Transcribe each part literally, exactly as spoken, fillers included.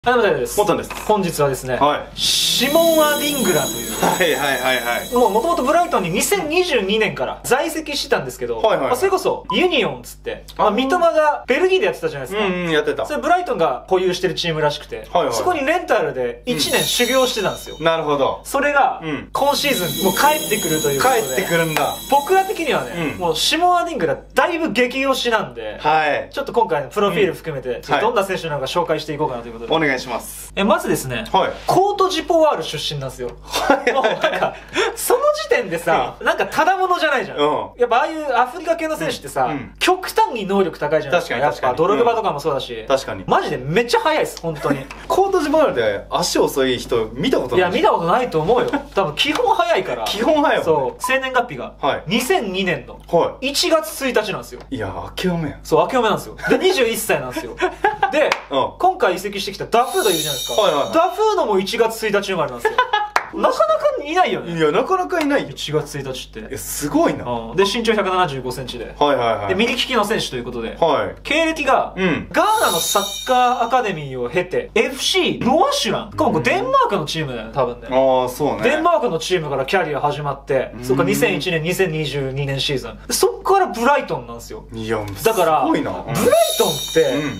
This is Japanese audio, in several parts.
はい、もたです。 モタンです。 本日はですね、 はい、 シモン・アディングラという、 はいはいはいはい。 もうもともとブライトンににせんにじゅうにねんから在籍してたんですけど、 はいはいはい、 まあ、それこそユニオンっつって、まあ、三笘がベルギーでやってたじゃないですか。 うんうん、やってた。 それブライトンが保有してるチームらしくて、はいはい、そこにレンタルでいちねん修行してたんですよ。 うん、なるほど。 それが、うん、今シーズンもう帰ってくるということで。 帰ってくるんだ。 僕ら的にはね、うん、もうシモン・アディングラだいぶ激推しなんで、はい、ちょっと今回のプロフィール含めて、うん、どんな選手なのか紹介していこうかなということで。 お願いします。 えまずですね、はい、コートジポワール出身なんですよ。はいもうなんかその時点でさ、なんかただものじゃないじゃん、うん、やっぱああいうアフリカ系の選手ってさ、うん、極端に能力高いじゃないですか。確かに確かに、やっぱドログバとかもそうだし、うん、確かにマジでめっちゃ速いです本当に。 コートジポワールで足遅い人見たことない。 いや見たことないと思うよ。多分基本速いから。基本速いよ、ね、そう生年月日が、はい、にせんにねんのいちがつついたちなんですよ。いや明けおめや。 そう明けおめなんですよ。でにじゅういっさいなんですよ。で、うん、今回移籍してきたダフードいるじゃないですか、はいはいはい、ダフードもいちがつついたち生まれなんですよ。なかなかいないよね。 いやなかなかいないよ。 いちがつついたちって。 えすごいな、 うん、で身長ひゃくななじゅうごセンチで、 はいはいはい、 で右利きの選手ということで、 はい、 経歴が、うん、ガーナのサッカーアカデミーを経て エフシー ノアシュラン、これデンマークのチームだよね多分ね。ああそうね。デンマークのチームからキャリア始まって、そっかにせんいちねんにせんにじゅうにねんシーズン、そっからブライトンなんですよ。いやだからすごいな、うん、ブライトンって、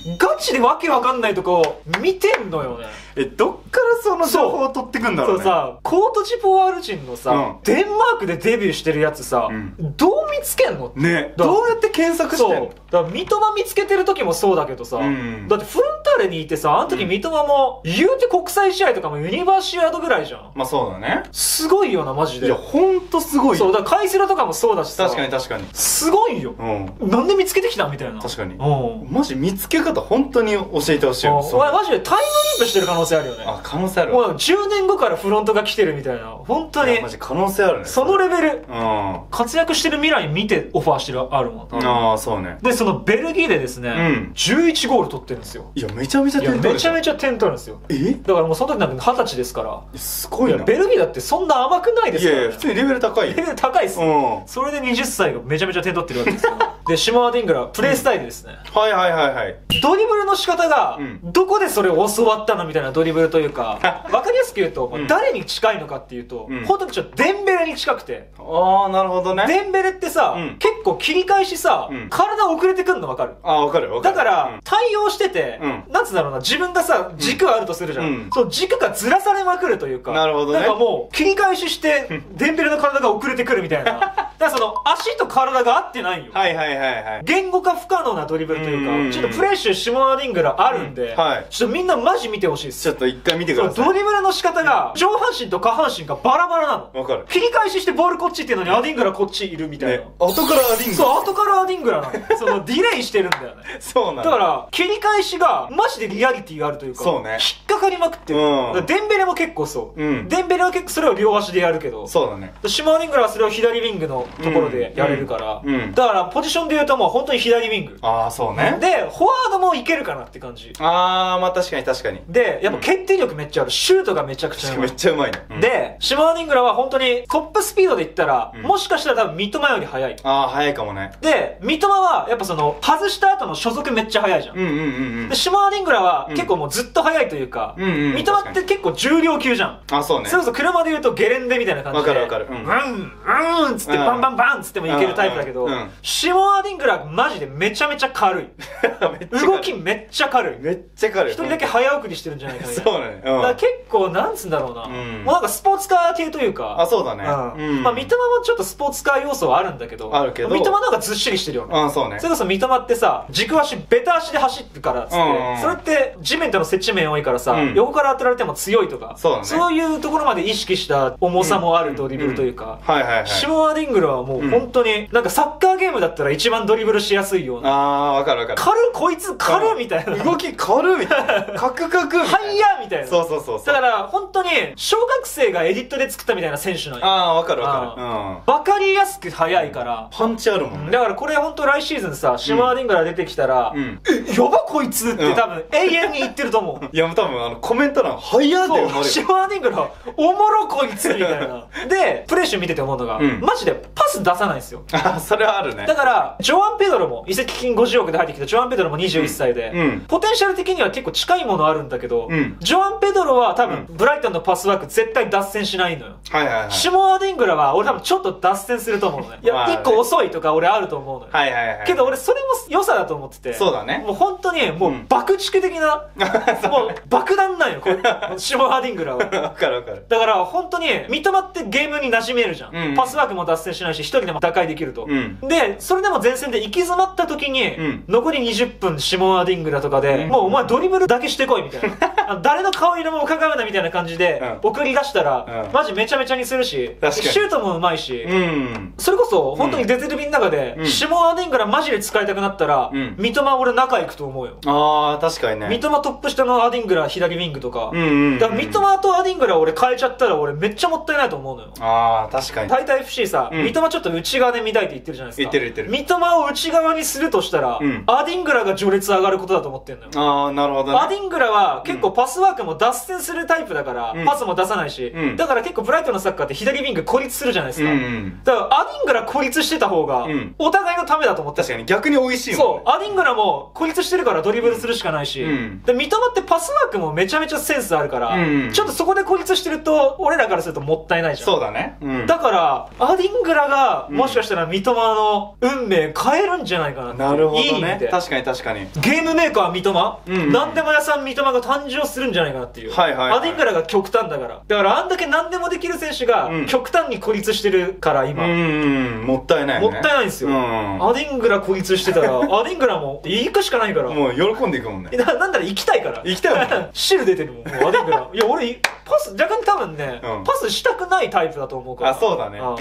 うん、ガチでわけわかんないとこ見てんのよね。 えどっからその情報を取ってくんだろうね。 そうさ、コートジポワール人のさ、うん、デンマークでデビューしてるやつさ、うん、どう見つけんのね。どうやって検索してんの。 だから三笘見つけてる時もそうだけどさ、うん、だってフロンターレにいてさ、あの時三笘も、言うて国際試合とかもユニバーシアードぐらいじゃん。 まあそうだね。 すごいよなマジで。 いやほんとすごい。 そうだからカイセラとかもそうだしさ、 確かに確かにすごいよ、うん、なんで見つけてきたみたいな。 確かに、うん、マジ見つけ方本当に教えてほしいよ。 お前マジでタイムリープしてる可能性あるよね。 あ可能性ある。 もうじゅうねんごからフロントが来てるみたいな、本当にマジ可能性あるね。 そのレベル、うん、活躍してる未来見てオファーしてるあるもん。 ああそうね。 でそのベルギーでですね、うん、じゅういちゴール取ってるんですよ。 いやめちゃめちゃ点取る。 めちゃめちゃ点取るんですよ。えだからもうその時なんてはたちですから。 すごいな。 いやベルギーだってそんな甘くないですから、ね、 いやいや普通にレベル高いよ。 レベル高いっす、うん、それではたちがめちゃめちゃ点取ってるわけですよ。でシモン・アディングラプレースタイルですね、 うん、はいはいはいはい。 ドリブルの仕方が、うん、どこでそれを教わったのみたいなドリブルというか分かりやすく言うと、うん、誰に近いのかっていうと、うん、本当にちょっとデンベレに近くて。 ああなるほどね。 デンベレってさ、うん、結構切り返しさ、うん、体遅れてくんの分かる。 ああ分かる分かる。 だから、うん、対応してて、うん、なんつうんだろうな、自分がさ軸あるとするじゃん、うん、そう軸がずらされまくるというか。なるほどね。なんかもう切り返ししてデンベレの体が遅れてくるみたいな。だからその足と体が合ってないよ。はいはいはいはい。言語化不可能なドリブルというか、ちょっとプレッシュシモン・アディングラあるんで、うん、はい、ちょっとみんなマジ見てほしいです。 ちょっと一回見てください。 ドリブルの仕方が上半身と下半身がバラバラなの。わかる。切り返ししてボールこっちっていうのにアディングラこっちいるみたいな、ね、 後からアディングラ。 そう後からアディングラなの。そのディレイしてるんだよね。そうなんだ。だから切り返しがマジでリアリティがあるというか、そうね、引っかかりまくってる、うん、デンベレも結構そう、うん、デンベレは結構それを両足でやるけど、そうだね、シモン・アディングラはそれを左ウィングのところでやれるから、うんうん、だからポジションで言うともう本当に左ウィング。ああそうね。でフォワードもいけるかなって感じ。ああまあ確かに確かに。でやっぱ決定力めっちゃある、シュートがめちゃくちゃうまい。めっちゃうまいね、うん、でシモン・アディングラは本当にトップスピードで言ったら、うん、もしかしたら多分三笘より速い。ああ速いかもね。で三笘はやっぱその外した後の初速めっちゃ速いじゃん。うんうんうんうん。でシモン・アディングラは結構もうずっと速いというか、うんうんうん、三笘って結構重量級じゃん。あそうね。それこそ車で言うとゲレンデみたいな感じで、わかるわかる、うん、うんうんっつってバンバンバンっつってもいけるタイプだけど、うんうん、シモン・アディングラマジでめちゃめちゃ軽い。動きめっちゃ軽い。めっちゃ軽い。一人だけ早送りしてるんじゃないかな。そうね、うん、だから結構なんつうんだろうな、うん、もうなんかスポーツカー系というか。あそうだね、うん、まあ三笘もちょっとスポーツカー要素はあるんだけど、あるけど三笘の方がずっしりしてるよね。あそうね。それこそ三笘ってさ軸足ベタ足で走ってからっつって、うんうん、それって地面との接地面多いからさ、うん、横から当てられても強いとか、そうだね、そういうところまで意識した重さもあるドリブルというか、シモン・アディングラはもう本当になんかサッカーゲームだったら一番ドリブルしやすいような。あーわかるわかる。軽っこいつ軽っみたいな、動き軽っみたいな、カクカクはいやみたいな。そうそうそうそう。だから本当に小学生がエディットで作ったみたいな選手なんよ。ああわかるわかる。うん、分かりやすく速いからパンチあるもんね。だからこれ本当来シーズンさシモン・アディングラ出てきたら、うん、えやばこいつって多分永遠に言ってると思う。いや多分あのコメント欄速やって思われる。シモン・アディングラおもろこいつみたいな。でプレッシュ見てて思うのが、うん、マジでパス出さないんですよ。 あ、それはあるね。 だから、ジョアン・ペドロも、移籍金ごじゅうおくで入ってきたジョアン・ペドロもにじゅういっさいで、うん、ポテンシャル的には結構近いものあるんだけど、うん、ジョアン・ペドロは多分、ブライトンのパスワーク絶対脱線しないのよ。はいはいはい。シモン・アディングラは、俺多分ちょっと脱線すると思うのね。いや、一個遅いとか俺あると思うのよ。はいはいはい。けど俺それも良さだと思ってて。そうだね。もう本当に、もう爆竹的な、うん、もう爆弾なんよ、これ。シモン・アディングラは。わかるわかる。だから本当に、三笘ってゲームに馴染めるじゃん。うん、パスワークも脱線しないし、一人でも打開できると。うん、で、それでも前線で行き詰まった時に、うん、残りにじゅっぷんシモン・アディングラとかで、うん、もうお前ドリブルだけしてこいみたいな。誰の顔色も伺うなみたいな感じで、送り出したら、うん、マジめちゃめちゃにするし、シュートも上手いし、うん、それこそ本当にデゼルビンの中で、うん、シモン・アディングラマジで使いたくなったら、うん、三笘俺仲いくと思うよ。ああ、確かにね。三笘トップ下のアディングラ左ウィングとか、うんうんうん、だから三笘とアディングラ俺変えちゃったら俺めっちゃもったいないと思うのよ。ああ、確かに。タイタ エフシー さ、うん、三笘ちょっと内側で見たいって言ってるじゃないですか。言ってる言ってる。三笘を内側にするとしたら、うん、アディングラが序列上がることだと思ってんのよ。ああ、なるほどね。アディングラは結構パスワークも脱線するタイプだから、うん、パスも出さないし、うん、だから結構ブライトンのサッカーって左ウィング孤立するじゃないですか。うんうん、だからアディングラ孤立してた方が、お互いのためだと思って。確かに逆に美味しいもんね。そう。アディングラも孤立してるからドリブルするしかないし、うん、で三笘ってパスワークもめちゃめちゃセンスあるから、うん、ちょっとそこで孤立してると、俺らからするともったいないじゃん。そうだね。うん、だから、アディングラが、もしかしたら三笘の運命変えるんじゃないかなって。なるほどね。いい意味で。確かに確かに。ゲームメーカー三笘、うん、何でも屋さん三笘が誕生するんじゃないかなっていう。はいはいはい、アディングラが極端だから。だからあんだけ何でもできる選手が、極端に孤立してるから今。うん、もったいないね。もったいないんですよ。うん、アディングラ孤立してたら、アディングラも行くしかないから。もう喜んでいくもんね。な、なんだら行きたいから。行きたいもん。汁出てるもん、もうアディングラ。いや、俺、パス、逆に多分ね、うん、パスしたくないタイプだと思うから。あ、そうだね。うん。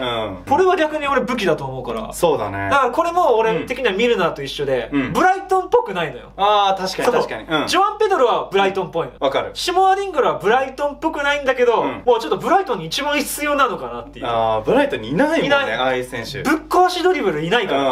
これは逆に俺武器だと思うから。そうだね。だからこれも俺的にはミルナーと一緒で、うん、ブライトンっぽくないのよ。ああ、確かに確かに。うん、ジョアン・ペドロはブライトンっぽいの。わかる。シモン・アディングラはブライトンっぽくないんだけど、うん、もうちょっとブライトンに一番必要なのかなっていう。ああ、ブライトンにいないもんね、ああいう選手。ぶっ壊しドリブルいないから。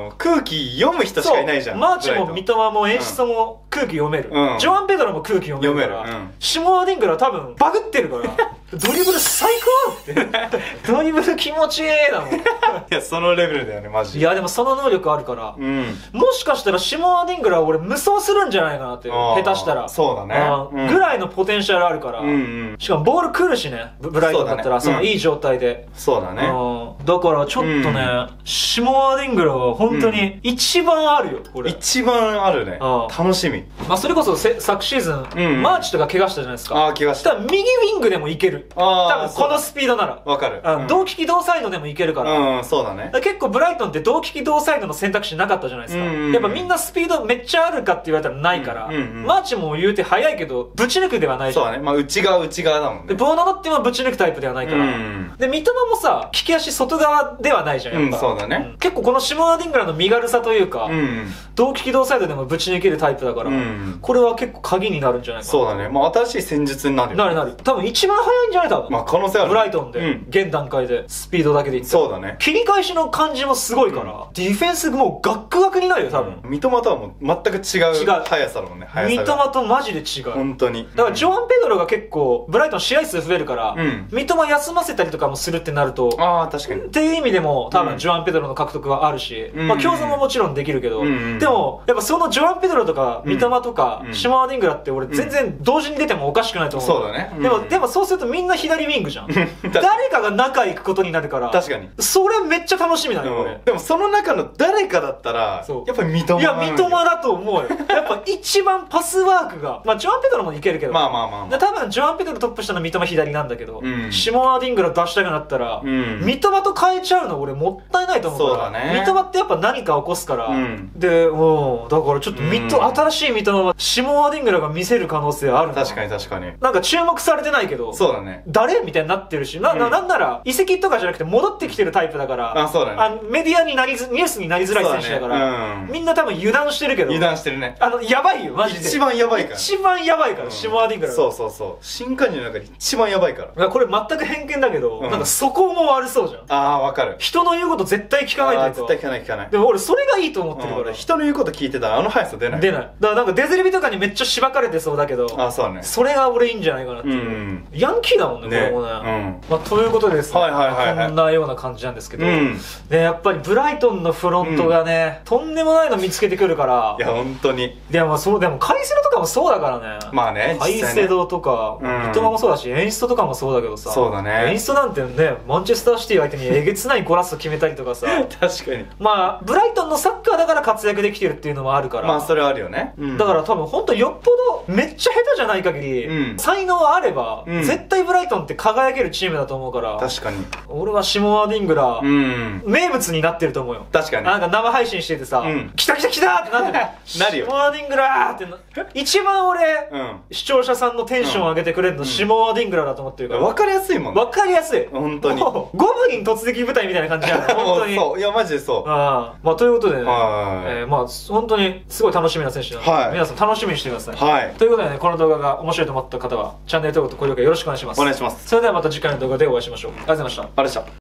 空気読む人しかいないじゃん。マーチも三笘も演出も空気読める。うん、ジョアン・ペドロも空気読めるから。読める。うん、シモン・アディングラは多分バグってるから。ドリブル最高ってドリブル気持ちいいだもん。いや、そのレベルだよね、マジで。いや、でもその能力あるから、うん、もしかしたらシモン・アディングラは俺無双するんじゃないかなって、下手したら。そうだね。うん、ぐらいのポテンシャルあるから、うんうん、しかもボール来るしね、ブライトンだったら、そのいい状態で。そうだね。だからちょっとね、うん、シモン・アディングラは本当に一番あるよ、これ。一番あるね。楽しみ。まあ、それこそ昨シーズン、うん、マーチとか怪我したじゃないですか。ああ、怪我した。右ウィングでもいける。多分このスピードなら。わかる。同利き同サイドでもいけるから。うん、そうだね。結構ブライトンって同利き同サイドの選択肢なかったじゃないですか。やっぱみんなスピードめっちゃあるかって言われたらないから。マーチも言うて速いけど、ぶち抜くではないじゃん。そうだね。まあ内側内側だもんね。で、ボーナドってもぶち抜くタイプではないから。で、三笘もさ、利き足外側ではないじゃん、やっぱ。そうだね。結構このシモン・アディングラの身軽さというか、同利き同サイドでもぶち抜けるタイプだから、これは結構鍵になるんじゃないかな。そうだね。まあ新しい戦術になるよ。なるなる。多分一番速いんじゃない多分。まあ可能性ある。ブライトンで、うん、現段階でスピードだけでいった。そうだね。切り返しの感じもすごいから、うん、ディフェンスもうガックガクになるよ多分。三笘とはもう全く違う速さだもんね。三笘とマジで違う。本当に。だからジョアン・ペドロが結構ブライトン試合数増えるから、うん、三笘休ませたりとかもするってなると、ああ確かに。っていう意味でも多分ジョアン・ペドロの獲得はあるし、うん、まあ競争ももちろんできるけど、うん、でもやっぱそのジョアン・ペドロとか三笘とか、うん、シモン・アディングラって俺全然同時に出てもおかしくないと思う。そうだね。うん、でもでもそうするとみんな左ウィングじゃん。誰かが中行くことになるから。確かに。それめっちゃ楽しみだよ、俺。でもその中の誰かだったら、やっぱり三笘。いや、三笘だと思うよ。やっぱ一番パスワークが、まあジョアン・ペドロもいけるけど。まあまあまあ、まあ。多分ジョアン・ペドロトップ下の三笘左なんだけど、うん、シモン・アディングラ出したくなったら、うん、三笘と変えちゃうの俺もったいないと思うから。そうだね。三笘ってやっぱ何か起こすから。うん、で、もう、だからちょっと三笘、うん、新しい三笘はシモン・アディングラが見せる可能性あるな。確かに確かに。なんか注目されてないけど、そうだね。誰みたいになってるし、な、な、なんなら、移籍とかじゃなくて戻ってきてるタイプだから、あ、そうだね。あメディアになりず、ニュースになりづらい選手だから、ね、うん、みんな多分油断してるけど。油断してるね。あの、やばいよ、マジで。一番やばいから。一番やばいから、うん、シモン・アディングラ。そうそうそう。新加入の中で一番やばいから。これ全く偏見だけど、うん、なんかそこも悪そうじゃん。 ああ、わかる。 人の言うこと絶対聞かないというか。 絶対聞かない聞かない。 でも俺それがいいと思ってるから。 人の言うこと聞いてたらあの速さ出ない。 出ない。だからなんかデズリビとかにめっちゃしばかれてそうだけど。 ああ、そうね。 それが俺いいんじゃないかなっていう。ヤンキーだもんね、これもね。まあということでですね。はいはいはい。こんなような感じなんですけど。ね、やっぱりブライトンのフロントがね、とんでもないの見つけてくるから。 いや、本当に。 でもそう、でもカイセドとかもそうだからね。 まあね。 カイセドとか、三笘もそうだし、演出とかもそうだけどさ。 そうだね。 演出なんてね、マンチェスターシティ相手にえげつないゴラス決めたりとかさ。 確かに。 まあ、ブライトンのサッカーだから活躍できてるっていうのもあるから。 まあ、それはあるよね。 だから多分本当よっぽどめっちゃ下手じゃない限り、才能あれば、絶対ブライトンって輝けるチームだと思うから。 確かに。 俺はシモア・ディングラ、名物になってると思うよ。 確かに。 なんか生配信しててさ、来た来た来たってなってる。 なるよ。 シモア・ディングラーってな。一番俺、視聴者さんのテンション上げてくれるのシモア・ディングラーだと思ってるから。 わかりやすいもん。 わかりやすい。 本当に。 ゴブリン突撃部隊みたいな感じじゃん。本当に。 そう。いや、マジでそう。 ああ。まあ、ということでね、えまあ、本当にすごい楽しみな選手なので、皆さん楽しみにしてください。はい。ということでね、この動画が面白いと思った方は、チャンネル登録と高評価よろしくお願いします。 お願いします。 それではまた次回の動画でお会いしましょう。ありがとうございました。 ありがとうございました。